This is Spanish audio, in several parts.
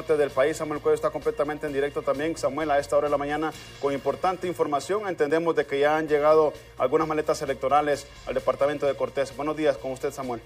norte del país. Samuel Cuello está completamente en directo también. Samuel, a esta hora de la mañana, con importante información. Entendemos de que ya han llegado algunas maletas electorales al departamento de Cortés. Buenos días con usted, Samuel.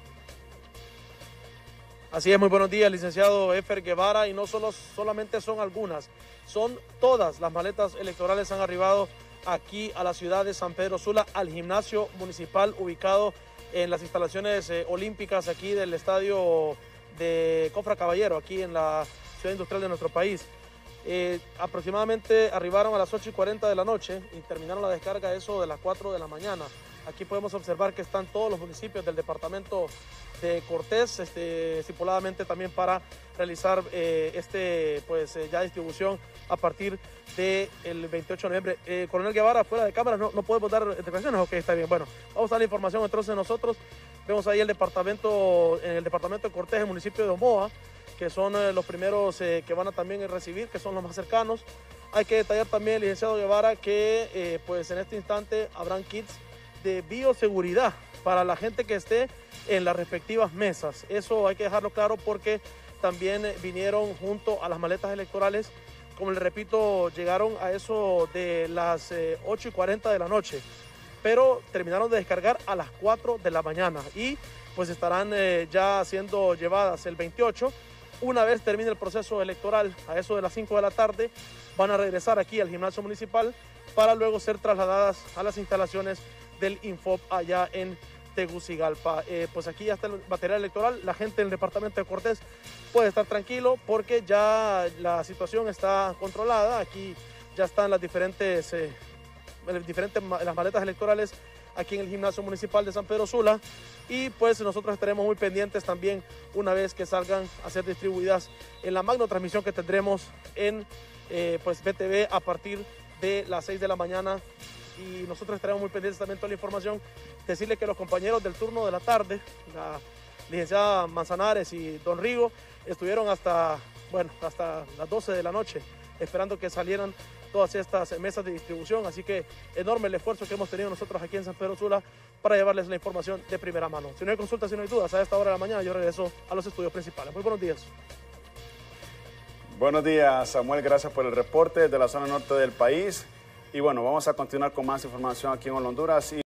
Así es, muy buenos días, licenciado Efer Guevara, y no solamente son algunas, son todas las maletas electorales han arribado aquí a la ciudad de San Pedro Sula, al gimnasio municipal ubicado en las instalaciones olímpicas aquí del estadio de Cofra Caballero, aquí en la ciudad industrial de nuestro país. Aproximadamente arribaron a las 8:40 de la noche y terminaron la descarga eso de las 4 de la mañana. Aquí podemos observar que están todos los municipios del departamento de Cortés, estipuladamente también para realizar ya distribución a partir del 28 de noviembre. Coronel Guevara, fuera de cámara, no podemos dar declaraciones. Ok, está bien. Bueno, vamos a dar la información entonces nosotros. Vemos ahí en el departamento de Cortés, el municipio de Omoa, que son los primeros que van a también recibir, que son los más cercanos. Hay que detallar también, licenciado Guevara, que en este instante habrán kits de bioseguridad para la gente que esté en las respectivas mesas. Eso hay que dejarlo claro porque también vinieron junto a las maletas electorales. Como les repito, llegaron a eso de las 8:40 de la noche, pero terminaron de descargar a las 4 de la mañana y pues estarán ya siendo llevadas el 28. Una vez termine el proceso electoral, a eso de las 5 de la tarde, van a regresar aquí al gimnasio municipal para luego ser trasladadas a las instalaciones del Infop allá en Tegucigalpa. Pues aquí ya está el material electoral. La gente del departamento de Cortés puede estar tranquilo porque ya la situación está controlada. Aquí ya están las diferentes las maletas electorales aquí en el gimnasio municipal de San Pedro Sula, y pues nosotros estaremos muy pendientes también una vez que salgan a ser distribuidas en la magno transmisión que tendremos en BTV a partir de las 6 de la mañana. Y nosotros estaremos muy pendientes también de toda la información. Decirle que los compañeros del turno de la tarde, la licenciada Manzanares y don Rigo, estuvieron hasta las 12 de la noche esperando que salieran todas estas mesas de distribución. Así que enorme el esfuerzo que hemos tenido nosotros aquí en San Pedro Sula para llevarles la información de primera mano. Si no hay consultas, si no hay dudas, a esta hora de la mañana yo regreso a los estudios principales. Muy buenos días. Buenos días, Samuel. Gracias por el reporte de la zona norte del país. Y bueno, vamos a continuar con más información aquí en Honduras.